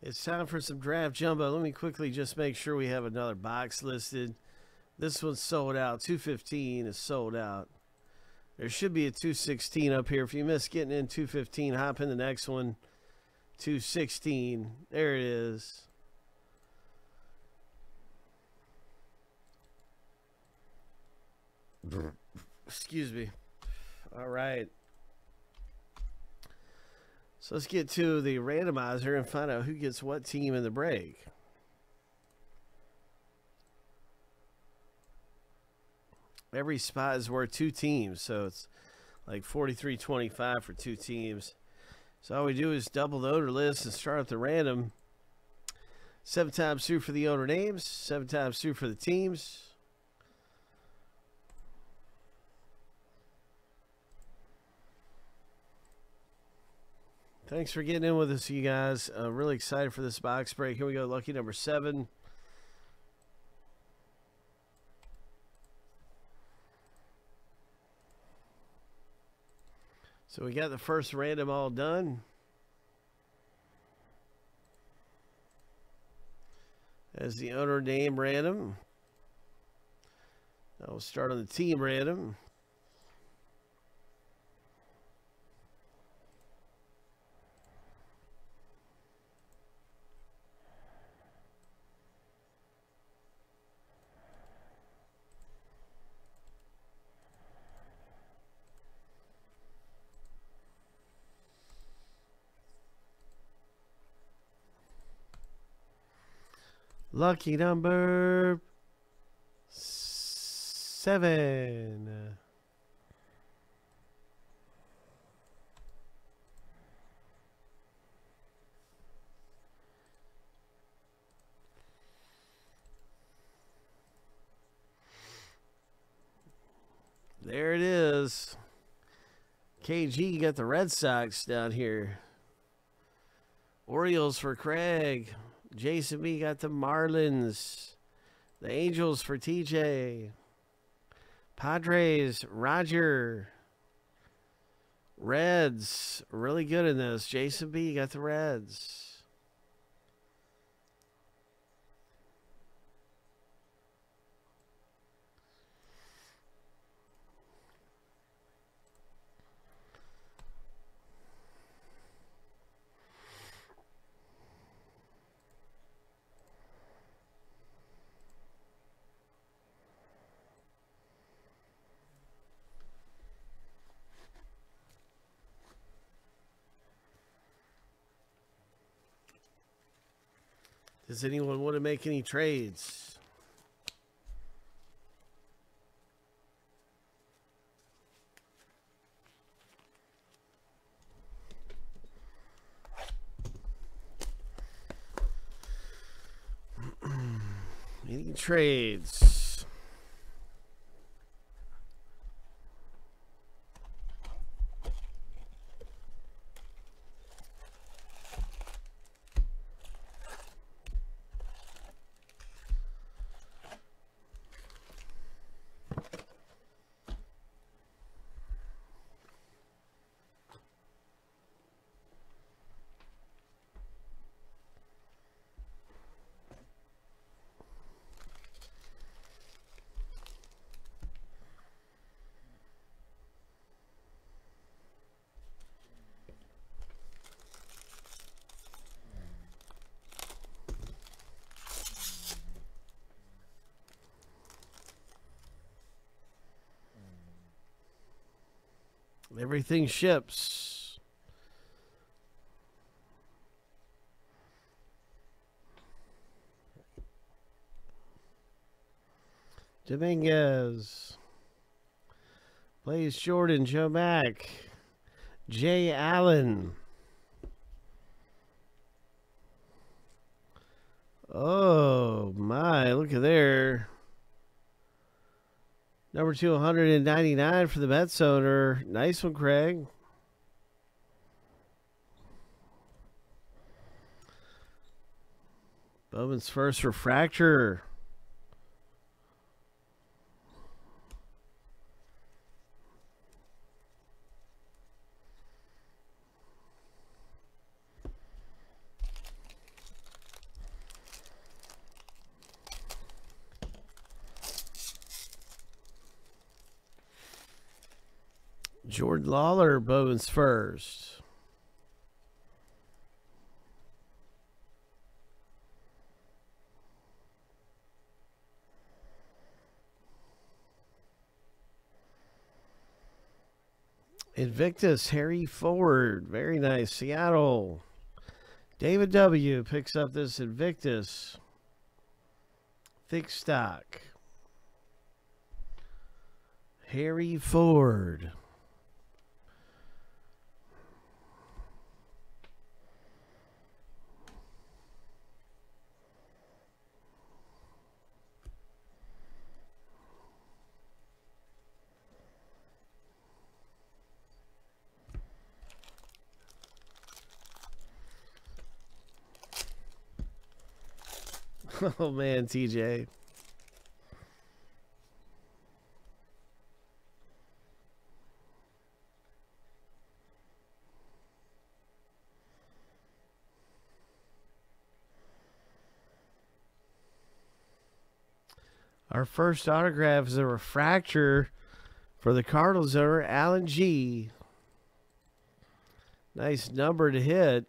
It's time for some draft jumbo. Let me quickly just make sure we have another box listed. This one's sold out. 215 is sold out. There should be a 216 up here. If you miss getting in 215, hop in the next one. 216. There it is. Excuse me. All right. So let's get to the randomizer and find out who gets what team in the break. Every spot is worth 2 teams, so it's like 43.25 for 2 teams. So all we do is double the owner list and start at the random. 7 times through for the owner names, 7 times through for the teams. Thanks for getting in with us, you guys. Really excited for this box break. Here we go, lucky number 7. So we got the first random all done. As the owner name random. Now we'll start on the team random. Lucky number 7. There it is. KG got the Red Sox down here. Orioles for Craig. Jason B got the Marlins. The Angels for TJ. Padres, Roger. Reds, really good in this. Jason B got the Reds. Does anyone want to make any trades? Any trades? Everything ships. Dominguez. Blaze Jordan, Joe Mack. Jay Allen. Oh my, look at there. Number 299 for the Mets owner. Nice one, Craig. Bowman's first refractor. Jordan Lawler, Bowman's first. Invictus, Harry Ford. Very nice. Seattle. David W. picks up this Invictus. Thick stock. Harry Ford. Oh man, TJ. Our first autograph is a refractor for the Cardinals owner, Alan G. Nice number to hit.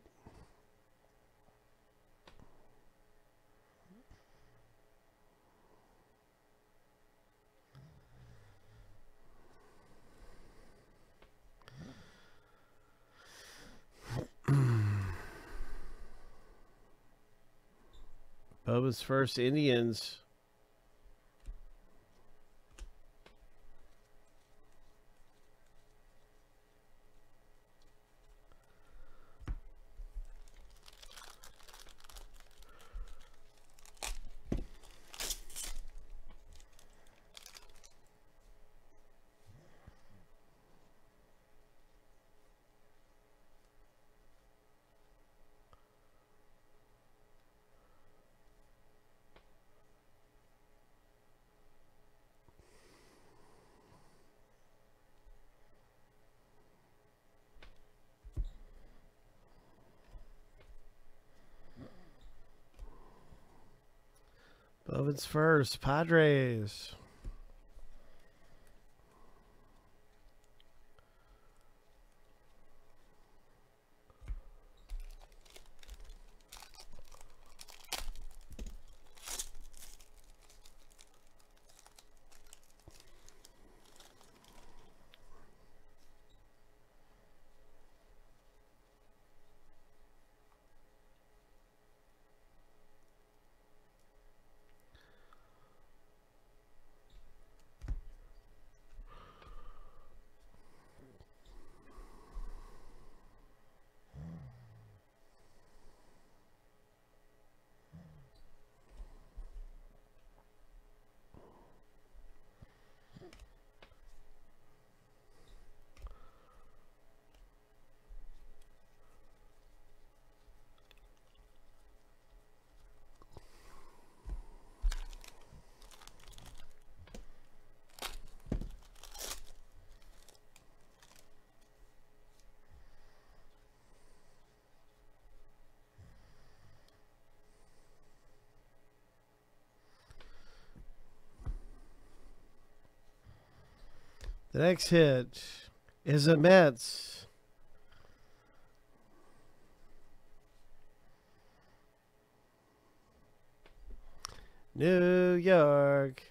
Bubba's first Indians. Bowman's first, Padres. The next hit is a Mets. New York.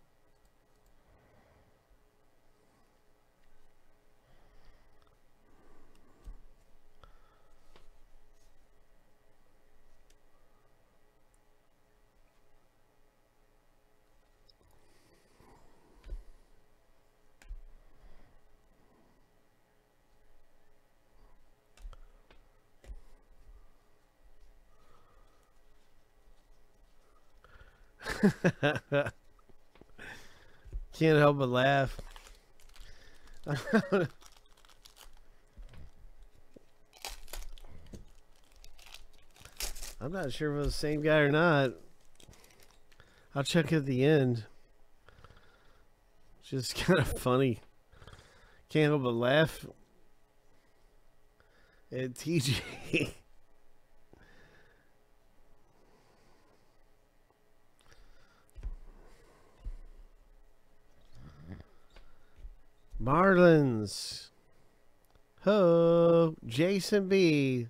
Can't help but laugh. I'm not sure if it was the same guy or not. I'll check at the end. Just kind of funny. Can't help but laugh at TJ. Marlins. Ho, Jason B.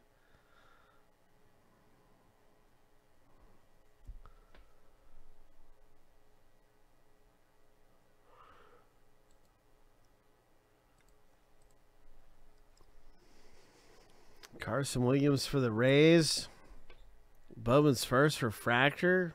Carson Williams for the Rays. Bowman's first refractor.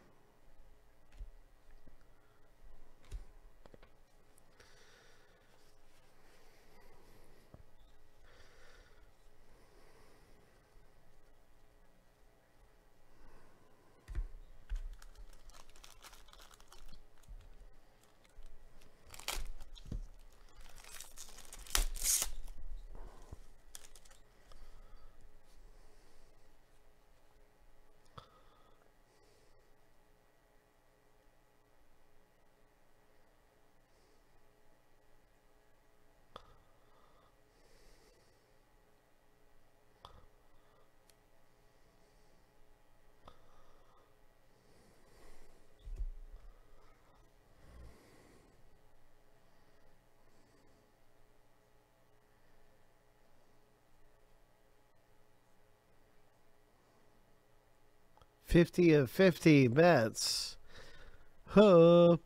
$50 of 50 bets. Hope.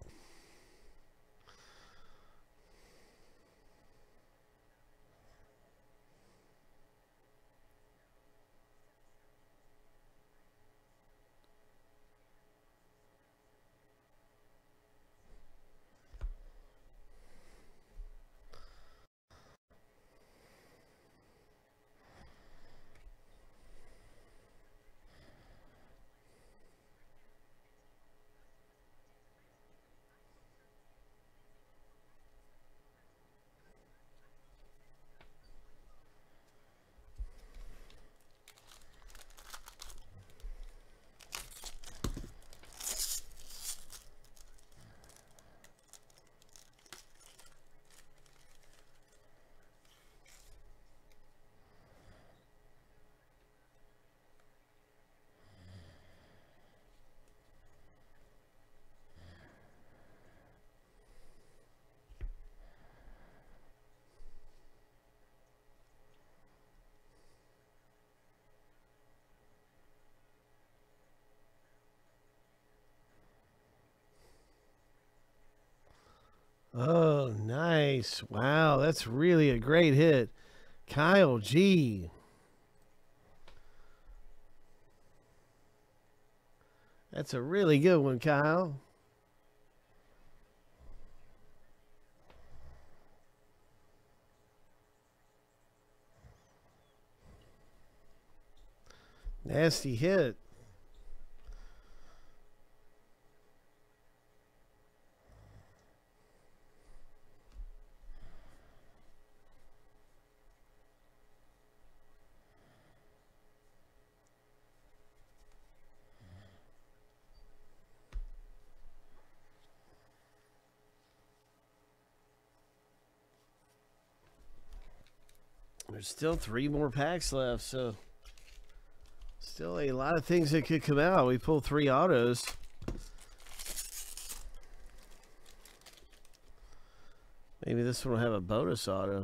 Oh, nice. Wow, that's really a great hit. Kyle G. That's a really good one, Kyle. Nasty hit. There's still 3 more packs left, so still a lot of things that could come out. We pulled 3 autos. Maybe this one will have a bonus auto.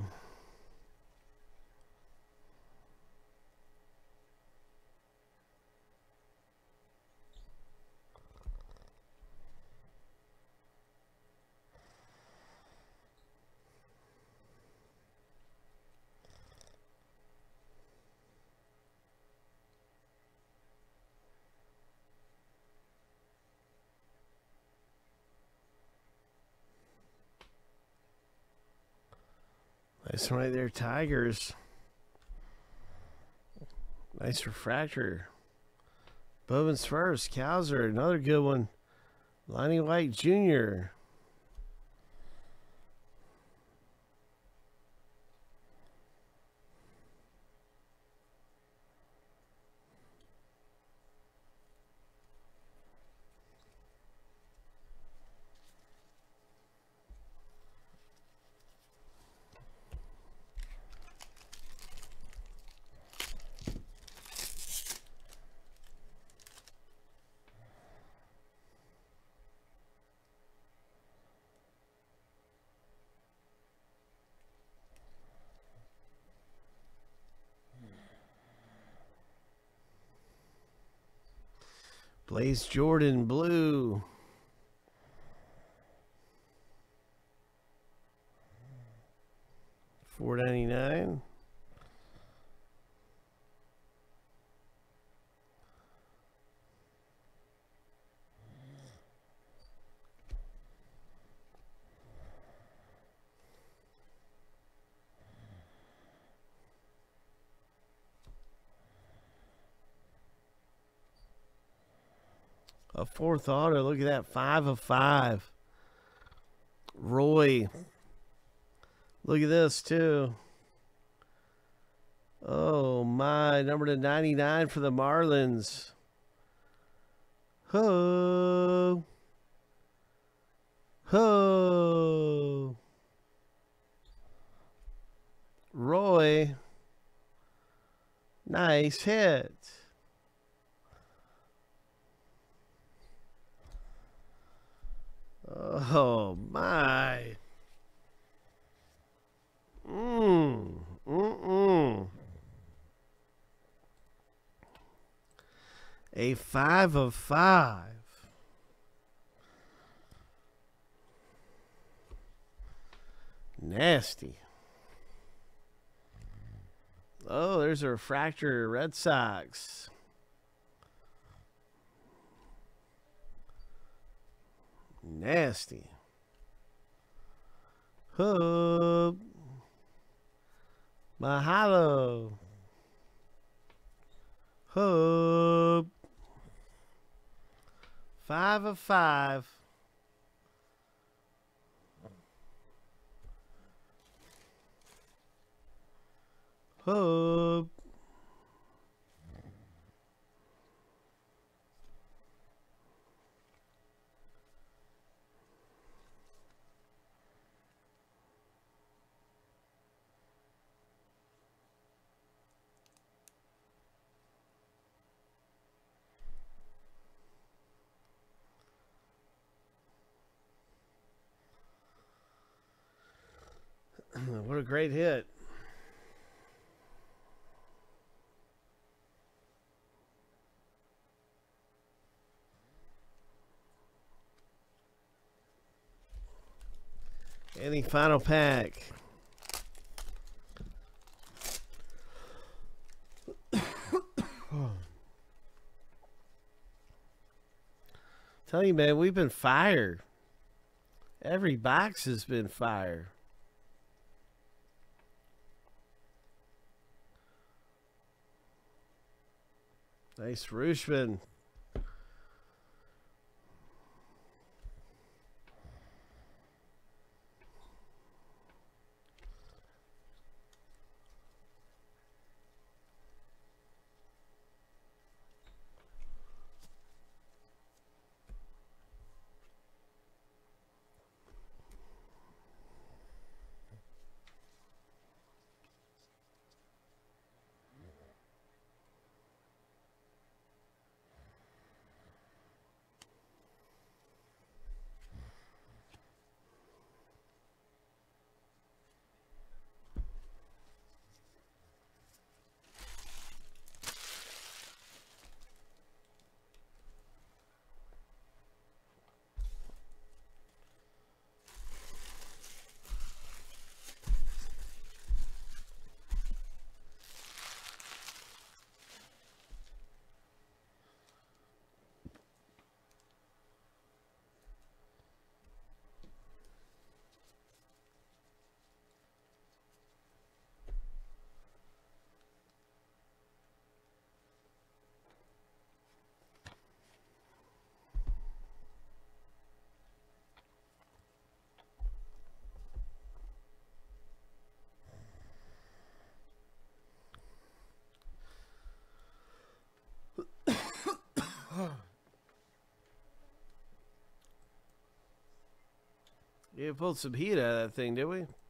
Nice one right there, Tigers. Nice refractor. Bowman's first. Cowser, another good one. Lonnie White Jr. Blaze Jordan blue. $4.99. A fourth auto. Look at that. 5 of 5. Roy. Look at this, too. Oh, my. Number to 99 for the Marlins. Ho. Ho. Roy. Nice hit. Oh, my. A 5 of 5. Nasty. Oh, there's a refractor. Red Sox. Nasty. Hoop. Mahalo. Hoop. 5 of 5. Hoop. What a great hit. Any final pack? Tell you, man, we've been fired. Every box has been fire. Nice Rooshman. Yeah, pulled some heat out of that thing, did we?